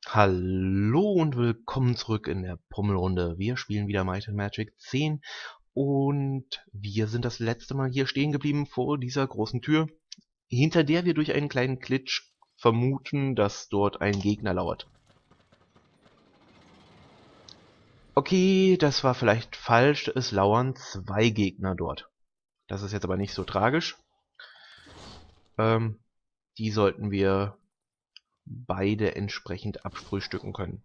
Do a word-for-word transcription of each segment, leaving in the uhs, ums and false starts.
Hallo und willkommen zurück in der Pummelrunde. Wir spielen wieder Might and Magic zehn und wir sind das letzte Mal hier stehen geblieben vor dieser großen Tür, hinter der wir durch einen kleinen Glitch vermuten, dass dort ein Gegner lauert. Okay, das war vielleicht falsch. Es lauern zwei Gegner dort. Das ist jetzt aber nicht so tragisch. Ähm, die sollten wir beide entsprechend abfrühstücken können.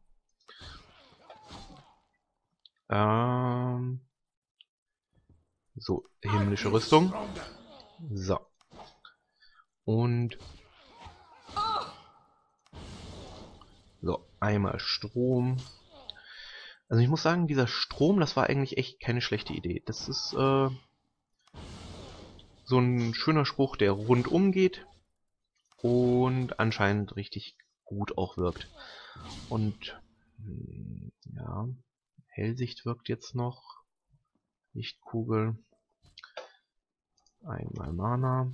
Ähm, so, himmlische Rüstung. So. Und so, einmal Strom. Also ich muss sagen, dieser Strom, das war eigentlich echt keine schlechte Idee. Das ist äh, so ein schöner Spruch, der rundum geht und anscheinend richtig gut auch wirkt. Und hm, ja, Hellsicht wirkt jetzt noch. Lichtkugel. Einmal Mana.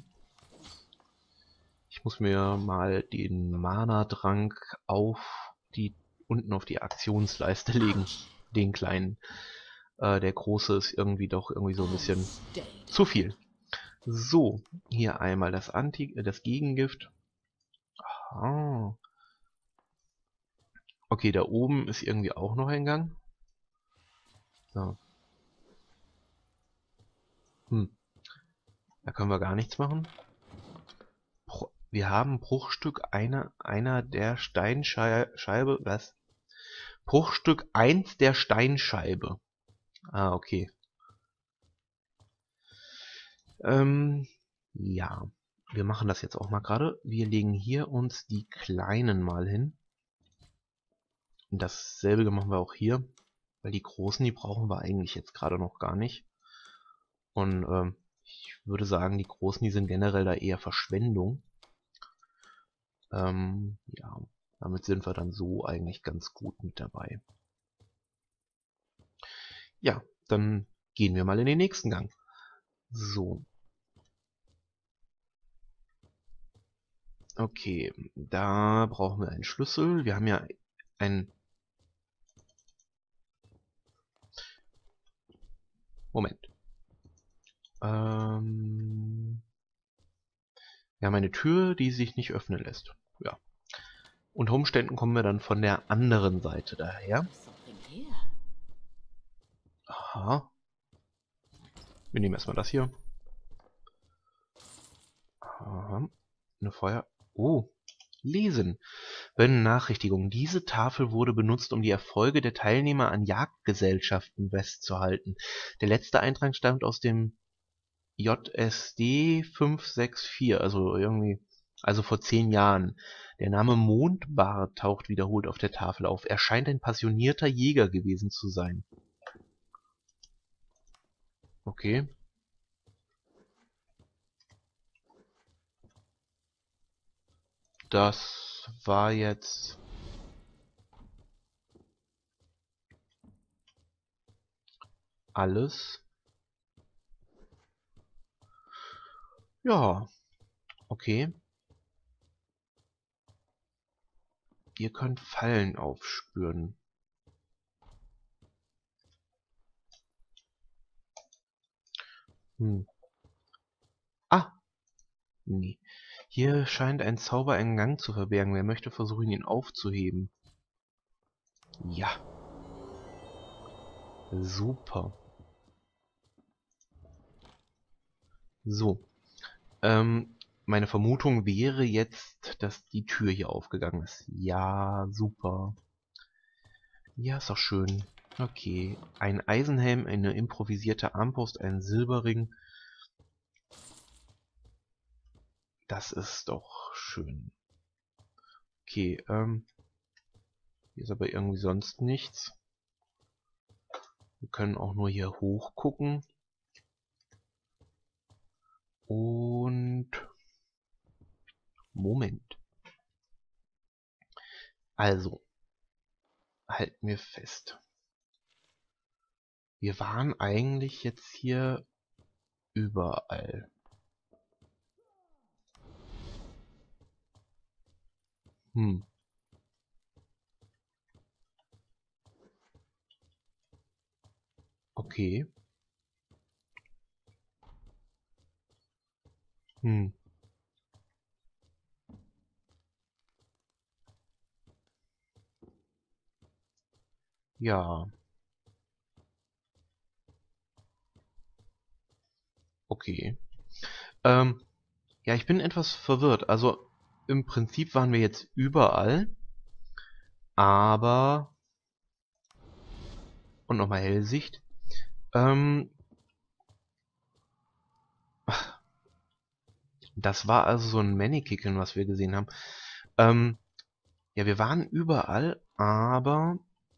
Ich muss mir mal den Mana-Trank auf die unten auf die Aktionsleiste legen. Den kleinen. Äh, der große ist irgendwie doch irgendwie so ein bisschen zu viel. So, hier einmal das Anti, äh, das Gegengift. Ah. Okay, da oben ist irgendwie auch noch ein Gang. So. Hm. Da können wir gar nichts machen. Bru- Wir haben Bruchstück einer, einer der Steinscheibe. Was? Bruchstück eins der Steinscheibe. Ah, okay. Ähm, ja. Wir machen das jetzt auch mal gerade. Wir legen hier uns die kleinen mal hin. Und dasselbe machen wir auch hier. Weil die großen, die brauchen wir eigentlich jetzt gerade noch gar nicht. Und ähm, ich würde sagen, die großen, die sind generell da eher Verschwendung. Ähm, ja, damit sind wir dann so eigentlich ganz gut mit dabei. Ja, dann gehen wir mal in den nächsten Gang. So. Okay, da brauchen wir einen Schlüssel. Wir haben ja einen... Moment. Ähm, wir haben eine Tür, die sich nicht öffnen lässt. Ja. Unter Umständen kommen wir dann von der anderen Seite daher. Aha. Wir nehmen erstmal das hier. Aha. Eine Feuer... Oh. Lesen. Benachrichtigung. Diese Tafel wurde benutzt, um die Erfolge der Teilnehmer an Jagdgesellschaften festzuhalten. Der letzte Eintrag stammt aus dem J S D fünf sechs vier, also irgendwie, also vor zehn Jahren. Der Name Mondbart taucht wiederholt auf der Tafel auf. Er scheint ein passionierter Jäger gewesen zu sein. Okay. Das war jetzt... alles. Ja, okay. Ihr könnt Fallen aufspüren. Hm. Ah, nee. Hier scheint ein Zauber einen Gang zu verbergen. Wer möchte versuchen, ihn aufzuheben? Ja, super. So, ähm, meine Vermutung wäre jetzt, dass die Tür hier aufgegangen ist. Ja, super. Ja, ist doch schön. Okay, ein Eisenhelm, eine improvisierte Armbrust, ein Silberring. Das ist doch schön. Okay, ähm, hier ist aber irgendwie sonst nichts. Wir können auch nur hier hoch gucken. Und... Moment. Also, halten wir fest. Wir waren eigentlich jetzt hier überall. Hm. Okay. Hm. Ja. Okay. Ähm, ja, ich bin etwas verwirrt. Also im Prinzip waren wir jetzt überall, aber... Und nochmal Hellsicht. Ähm, das war also so ein Mannequin, was wir gesehen haben. Ähm, ja, wir waren überall, aber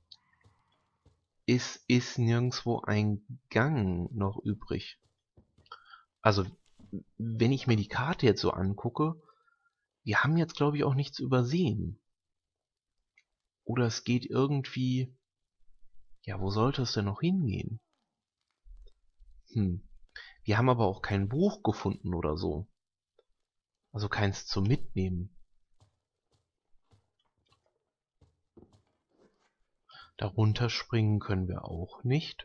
es ist nirgendwo ein Gang noch übrig. Also, wenn ich mir die Karte jetzt so angucke, wir haben jetzt, glaube ich, auch nichts übersehen. Oder es geht irgendwie... Ja, wo sollte es denn noch hingehen? Hm. Wir haben aber auch kein Buch gefunden oder so. Also keins zum Mitnehmen. Darunter springen können wir auch nicht.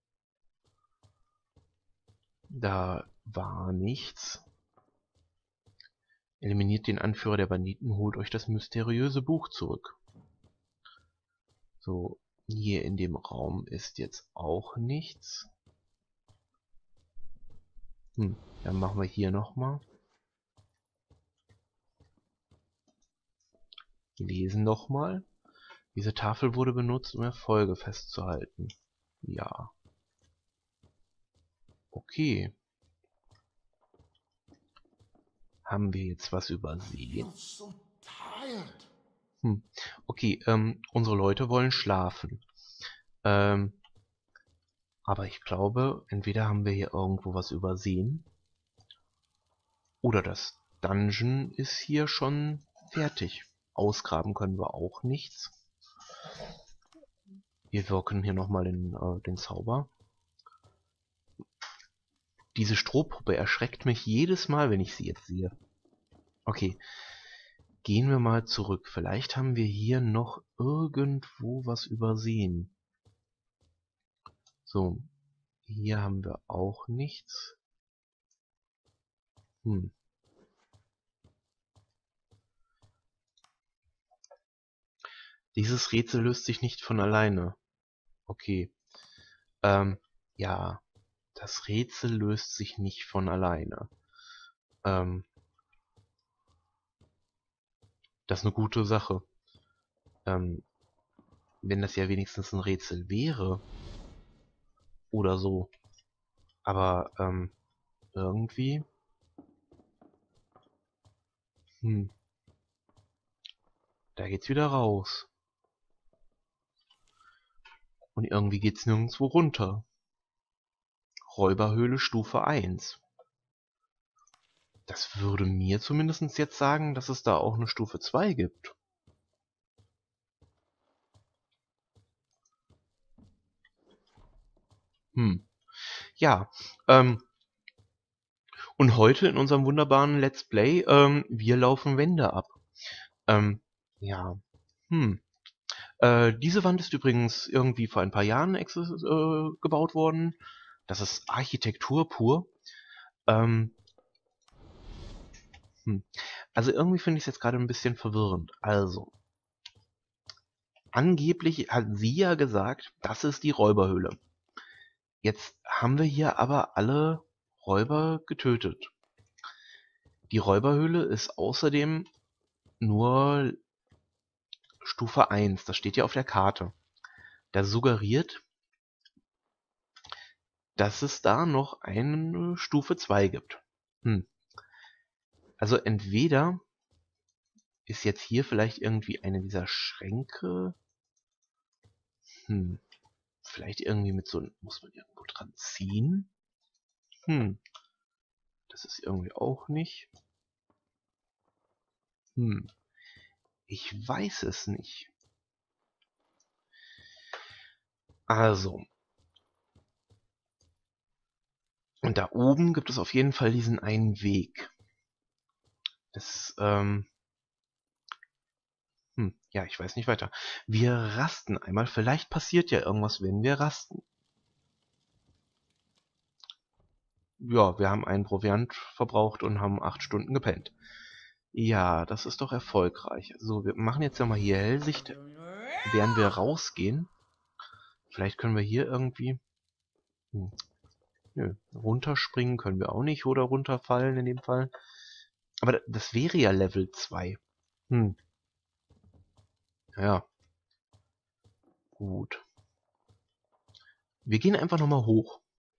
Da war nichts. Eliminiert den Anführer der Banditen, holt euch das mysteriöse Buch zurück. So, hier in dem Raum ist jetzt auch nichts. Hm, dann machen wir hier nochmal. Lesen nochmal. Diese Tafel wurde benutzt, um Erfolge festzuhalten. Ja. Okay. Haben wir jetzt was übersehen? Hm. Okay, ähm, unsere Leute wollen schlafen. Ähm, aber ich glaube, entweder haben wir hier irgendwo was übersehen. Oder das Dungeon ist hier schon fertig. Ausgraben können wir auch nichts. Wir wirken hier nochmal den, äh, den Zauber. Diese Strohpuppe erschreckt mich jedes Mal, wenn ich sie jetzt sehe. Okay, gehen wir mal zurück. Vielleicht haben wir hier noch irgendwo was übersehen. So, hier haben wir auch nichts. Hm. Dieses Rätsel löst sich nicht von alleine. Okay. Ähm, ja, das Rätsel löst sich nicht von alleine. Ähm, das ist eine gute Sache. Ähm, wenn das ja wenigstens ein Rätsel wäre. Oder so. Aber, ähm, irgendwie... Hm, da geht's wieder raus. Und irgendwie geht's nirgendwo runter. Räuberhöhle Stufe eins. Das würde mir zumindest jetzt sagen, dass es da auch eine Stufe zwei gibt. Hm. Ja, ähm, und heute in unserem wunderbaren Let's Play, ähm, wir laufen Wände ab. Ähm, ja, hm. Äh, diese Wand ist übrigens irgendwie vor ein paar Jahren ex äh, gebaut worden. Das ist Architektur pur. Ähm, hm. Also irgendwie finde ich es jetzt gerade ein bisschen verwirrend. Also, angeblich hat sie ja gesagt, das ist die Räuberhöhle. Jetzt haben wir hier aber alle Räuber getötet. Die Räuberhöhle ist außerdem nur Stufe eins. Das steht ja auf der Karte. Das suggeriert, dass es da noch eine Stufe zwei gibt. Hm. Also entweder ist jetzt hier vielleicht irgendwie eine dieser Schränke. Hm. Vielleicht irgendwie mit so... Muss man irgendwo dran ziehen? Hm. Das ist irgendwie auch nicht. Hm. Ich weiß es nicht. Also. Und da oben gibt es auf jeden Fall diesen einen Weg. Das, ähm... Hm, ja, ich weiß nicht weiter. Wir rasten einmal. Vielleicht passiert ja irgendwas, wenn wir rasten. ja, wir haben einen Proviant verbraucht und haben acht Stunden gepennt. Ja, das ist doch erfolgreich. So, wir machen jetzt ja mal hier Hellsicht, während wir rausgehen. Vielleicht können wir hier irgendwie... Hm, nö, runterspringen können wir auch nicht oder runterfallen in dem Fall. Aber das wäre ja Level zwei. Hm. Ja. Gut. Wir gehen einfach nochmal hoch.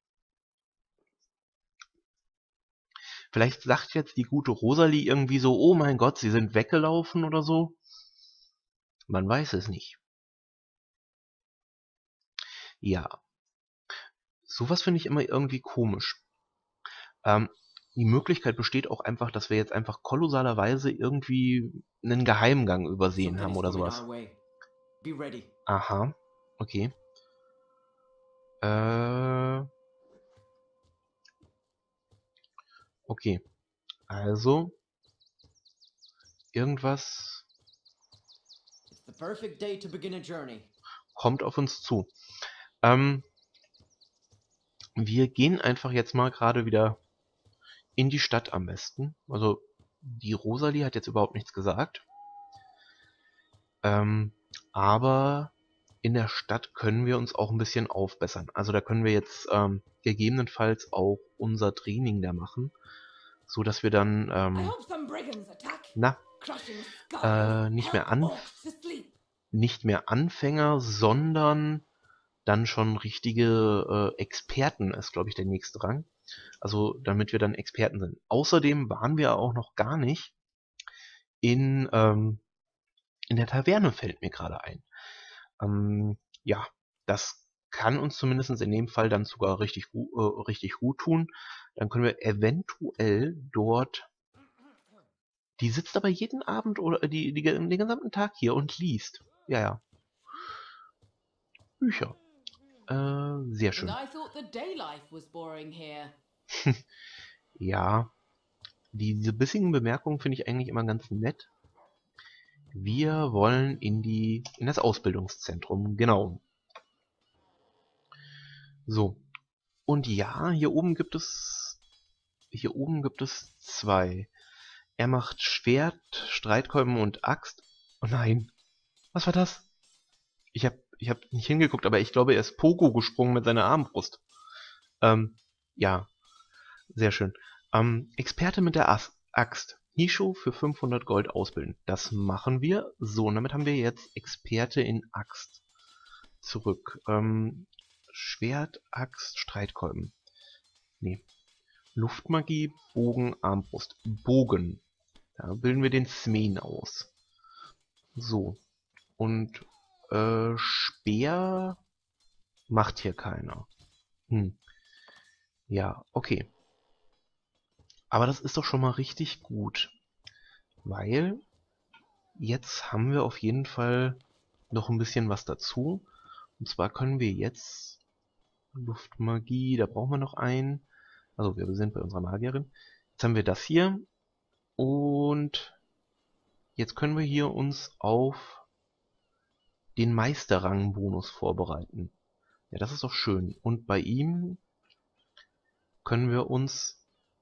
Vielleicht sagt jetzt die gute Rosalie irgendwie so, oh mein Gott, sie sind weggelaufen oder so. Man weiß es nicht. Ja. Sowas finde ich immer irgendwie komisch. Ähm, die Möglichkeit besteht auch einfach, dass wir jetzt einfach kolossalerweise irgendwie einen Geheimgang übersehen haben oder sowas. Aha. Okay. Äh... Okay. Also... Irgendwas... kommt auf uns zu. Ähm... Wir gehen einfach jetzt mal gerade wieder in die Stadt am besten. Also, die Rosalie hat jetzt überhaupt nichts gesagt. Ähm, aber in der Stadt können wir uns auch ein bisschen aufbessern. Also da können wir jetzt ähm, gegebenenfalls auch unser Training da machen, so dass wir dann ähm, na äh, nicht mehr an nicht mehr Anfänger, sondern dann schon richtige äh, Experten ist, glaube ich, der nächste Rang. Also damit wir dann Experten sind. Außerdem waren wir auch noch gar nicht in ähm, in der Taverne, fällt mir gerade ein. Ähm, ja, das kann uns zumindest in dem Fall dann sogar richtig, gu äh, richtig gut tun. Dann können wir eventuell dort... Die sitzt aber jeden Abend oder die, die, den gesamten Tag hier und liest. Ja, ja. Bücher. Äh, sehr schön. Ja, die, diese bissigen Bemerkungen finde ich eigentlich immer ganz nett. Wir wollen in die in das Ausbildungszentrum, genau. So. Und ja, hier oben gibt es hier oben gibt es zwei. Er macht Schwert, Streitkolben und Axt. Oh nein. Was war das? Ich hab ich hab nicht hingeguckt, aber ich glaube, er ist Pogo gesprungen mit seiner Armbrust. Ähm, ja, sehr schön. Ähm, Experte mit der As Axt. Hisho für fünfhundert Gold ausbilden. Das machen wir. So, und damit haben wir jetzt Experte in Axt. Zurück. Ähm, Schwert, Axt, Streitkolben. Nee. Luftmagie, Bogen, Armbrust. Bogen. Da bilden wir den Smen aus. So. Und äh, Speer macht hier keiner. Hm. Ja, okay. Aber das ist doch schon mal richtig gut. Weil jetzt haben wir auf jeden Fall noch ein bisschen was dazu. Und zwar können wir jetzt Luftmagie, da brauchen wir noch einen. Also wir sind bei unserer Magierin. Jetzt haben wir das hier. Und jetzt können wir hier uns auf den Meisterrang-Bonus vorbereiten. Ja, das ist doch schön. Und bei ihm können wir uns...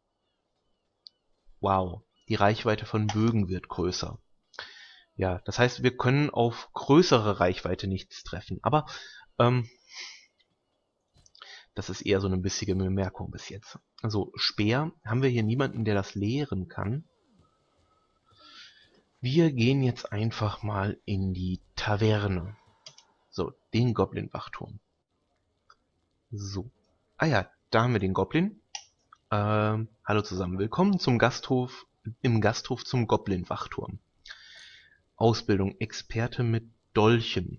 Wow, die Reichweite von Bögen wird größer. Ja, das heißt, wir können auf größere Reichweite nichts treffen. Aber ähm, das ist eher so eine bissige Bemerkung bis jetzt. Also Speer haben wir hier niemanden, der das lehren kann. Wir gehen jetzt einfach mal in die Taverne. So, den Goblin-Wachturm. So. Ah ja, da haben wir den Goblin. Ähm, hallo zusammen, willkommen zum Gasthof, im Gasthof zum Goblin-Wachturm. Ausbildung, Experte mit Dolchen.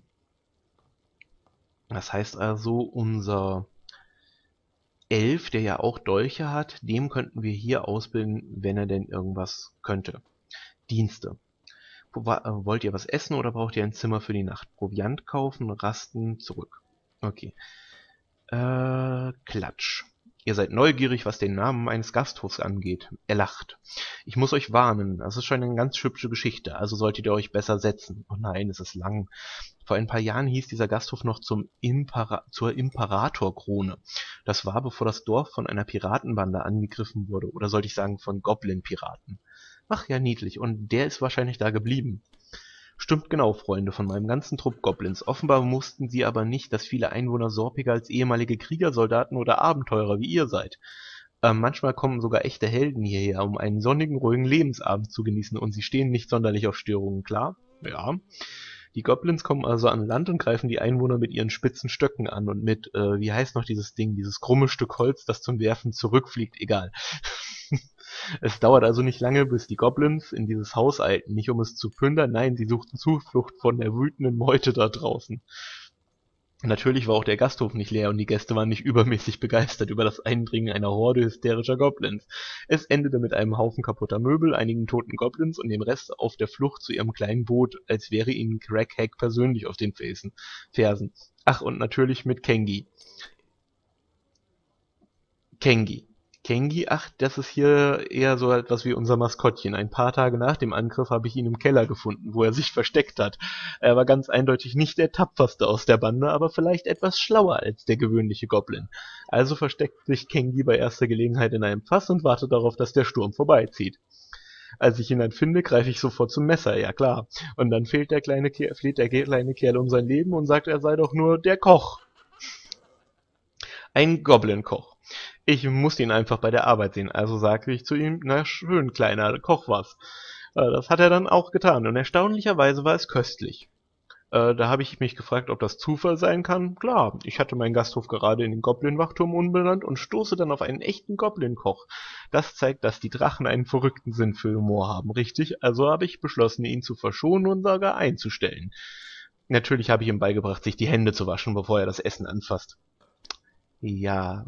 Das heißt also, unser Elf, der ja auch Dolche hat, dem könnten wir hier ausbilden, wenn er denn irgendwas könnte. Dienste. Wollt ihr was essen oder braucht ihr ein Zimmer für die Nacht? Proviant kaufen, rasten, zurück. Okay. Äh, Klatsch. Ihr seid neugierig, was den Namen meines Gasthofs angeht. Er lacht. Ich muss euch warnen, das ist schon eine ganz hübsche Geschichte, also solltet ihr euch besser setzen. Oh nein, es ist lang. Vor ein paar Jahren hieß dieser Gasthof noch zum Impera zur Imperatorkrone. Das war, bevor das Dorf von einer Piratenbande angegriffen wurde. Oder sollte ich sagen, von Goblin-Piraten. Ach ja, niedlich. Und der ist wahrscheinlich da geblieben. Stimmt genau, Freunde, von meinem ganzen Trupp Goblins. Offenbar mussten sie aber nicht, dass viele Einwohner Sorpiger als ehemalige Kriegersoldaten oder Abenteurer wie ihr seid. Ähm, manchmal kommen sogar echte Helden hierher, um einen sonnigen, ruhigen Lebensabend zu genießen, und sie stehen nicht sonderlich auf Störungen, klar? Ja. Die Goblins kommen also an Land und greifen die Einwohner mit ihren spitzen Stöcken an und mit, äh, wie heißt noch dieses Ding, dieses krumme Stück Holz, das zum Werfen zurückfliegt, egal. Es dauert also nicht lange, bis die Goblins in dieses Haus eilten, nicht um es zu plündern, nein, sie suchten Zuflucht von der wütenden Meute da draußen. Natürlich war auch der Gasthof nicht leer und die Gäste waren nicht übermäßig begeistert über das Eindringen einer Horde hysterischer Goblins. Es endete mit einem Haufen kaputter Möbel, einigen toten Goblins und dem Rest auf der Flucht zu ihrem kleinen Boot, als wäre ihnen Crackhack persönlich auf den Fersen. Ach, und natürlich mit Kengi. Kengi. Kengi, ach, das ist hier eher so etwas wie unser Maskottchen. Ein paar Tage nach dem Angriff habe ich ihn im Keller gefunden, wo er sich versteckt hat. Er war ganz eindeutig nicht der tapferste aus der Bande, aber vielleicht etwas schlauer als der gewöhnliche Goblin. Also versteckt sich Kengi bei erster Gelegenheit in einem Fass und wartet darauf, dass der Sturm vorbeizieht. Als ich ihn dann finde, greife ich sofort zum Messer, ja klar. Und dann fehlt der kleine Kerl, fleht der kleine Kerl um sein Leben und sagt, er sei doch nur der Koch. Ein Goblin-Koch. Ich musste ihn einfach bei der Arbeit sehen, also sagte ich zu ihm, na schön, kleiner, koch was. Äh, das hat er dann auch getan, und erstaunlicherweise war es köstlich. Äh, da habe ich mich gefragt, ob das Zufall sein kann. Klar, ich hatte meinen Gasthof gerade in den Goblin-Wachturm umbenannt und stoße dann auf einen echten Goblin-Koch. Das zeigt, dass die Drachen einen verrückten Sinn für Humor haben, richtig? Also habe ich beschlossen, ihn zu verschonen und sogar einzustellen. Natürlich habe ich ihm beigebracht, sich die Hände zu waschen, bevor er das Essen anfasst. Ja,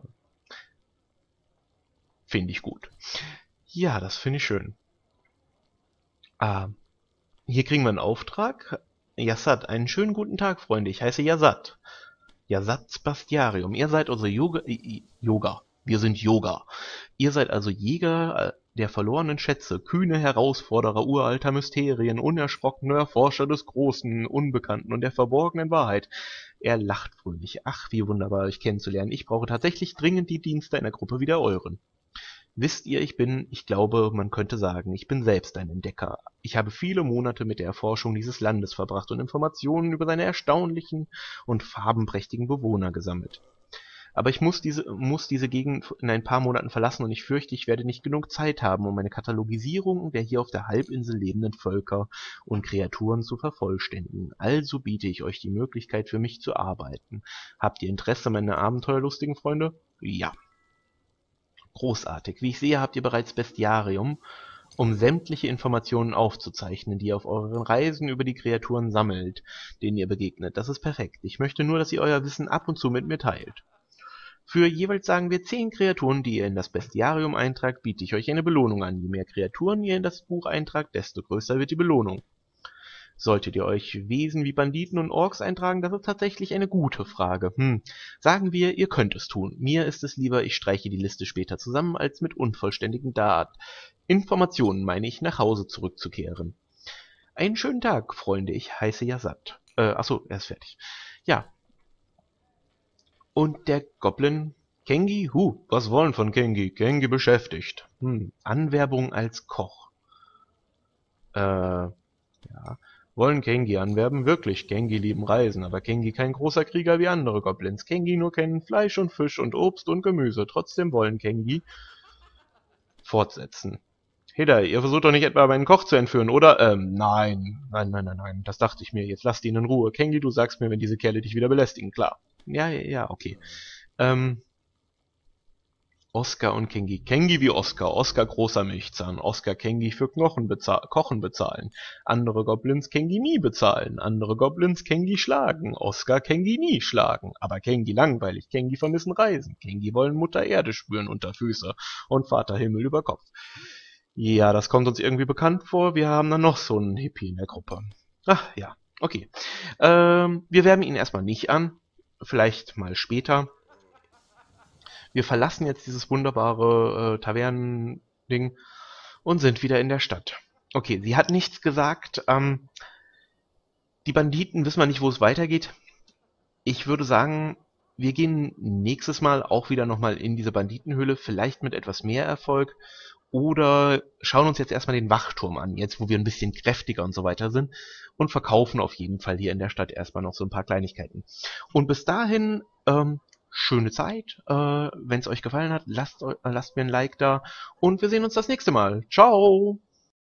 finde ich gut. Ja, das finde ich schön. Ah, hier kriegen wir einen Auftrag. Yassat, einen schönen guten Tag, Freunde. Ich heiße Yassat. Yassat Spastiarium. Ihr seid also Yoga... Äh, Yoga. Wir sind Yoga. Ihr seid also Jäger der verlorenen Schätze, kühne Herausforderer uralter Mysterien, unerschrockene Erforscher des Großen, Unbekannten und der verborgenen Wahrheit. Er lacht fröhlich. Ach, wie wunderbar, euch kennenzulernen. Ich brauche tatsächlich dringend die Dienste einer Gruppe wie der euren. Wisst ihr, ich bin, ich glaube, man könnte sagen, ich bin selbst ein Entdecker. Ich habe viele Monate mit der Erforschung dieses Landes verbracht und Informationen über seine erstaunlichen und farbenprächtigen Bewohner gesammelt. Aber ich muss diese, muss diese Gegend in ein paar Monaten verlassen, und ich fürchte, ich werde nicht genug Zeit haben, um eine Katalogisierung der hier auf der Halbinsel lebenden Völker und Kreaturen zu vervollständigen. Also biete ich euch die Möglichkeit, für mich zu arbeiten. Habt ihr Interesse, meine abenteuerlustigen Freunde? Ja. Großartig. Wie ich sehe, habt ihr bereits Bestiarium, um sämtliche Informationen aufzuzeichnen, die ihr auf euren Reisen über die Kreaturen sammelt, denen ihr begegnet. Das ist perfekt. Ich möchte nur, dass ihr euer Wissen ab und zu mit mir teilt. Für jeweils, sagen wir, zehn Kreaturen, die ihr in das Bestiarium eintragt, biete ich euch eine Belohnung an. Je mehr Kreaturen ihr in das Buch eintragt, desto größer wird die Belohnung. Solltet ihr euch Wesen wie Banditen und Orks eintragen, das ist tatsächlich eine gute Frage. Hm, sagen wir, ihr könnt es tun. Mir ist es lieber, ich streiche die Liste später zusammen, als mit unvollständigen Dat Informationen, meine ich, nach Hause zurückzukehren. Einen schönen Tag, Freunde, ich heiße Yassat. Äh, achso, er ist fertig. Ja. Und der Goblin... Kengi? Hu, was wollen von Kengi? Kengi beschäftigt. Hm, Anwerbung als Koch. Äh, ja... Wollen Kengi anwerben? Wirklich, Kengi lieben Reisen, aber Kengi kein großer Krieger wie andere Goblins. Kengi nur kennen Fleisch und Fisch und Obst und Gemüse. Trotzdem wollen Kengi fortsetzen. Heda, ihr versucht doch nicht etwa meinen Koch zu entführen, oder? Ähm, nein. Nein, nein, nein, nein. Das dachte ich mir. Jetzt lasst ihn in Ruhe. Kengi, du sagst mir, wenn diese Kerle dich wieder belästigen. Klar. Ja, ja, ja, okay. Ähm... Oskar und Kengi. Kengi wie Oskar. Oskar großer Milchzahn. Oskar Kengi für Knochen bezahl Kochen bezahlen. Andere Goblins Kengi nie bezahlen. Andere Goblins Kengi schlagen. Oskar Kengi nie schlagen. Aber Kengi langweilig. Kengi vermissen Reisen. Kengi wollen Mutter Erde spüren unter Füße und Vater Himmel über Kopf. Ja, das kommt uns irgendwie bekannt vor. Wir haben dann noch so einen Hippie in der Gruppe. Ach ja, okay. Ähm, wir werben ihn erstmal nicht an. Vielleicht mal später. Wir verlassen jetzt dieses wunderbare äh, Tavernending und sind wieder in der Stadt. Okay, sie hat nichts gesagt. Ähm, die Banditen wissen wir nicht, wo es weitergeht. Ich würde sagen, wir gehen nächstes Mal auch wieder nochmal in diese Banditenhöhle, vielleicht mit etwas mehr Erfolg. Oder schauen uns jetzt erstmal den Wachturm an, jetzt wo wir ein bisschen kräftiger und so weiter sind. Und verkaufen auf jeden Fall hier in der Stadt erstmal noch so ein paar Kleinigkeiten. Und bis dahin, ähm, schöne Zeit. Äh, wenn es euch gefallen hat, lasst, lasst mir ein Like da. Und wir sehen uns das nächste Mal. Ciao!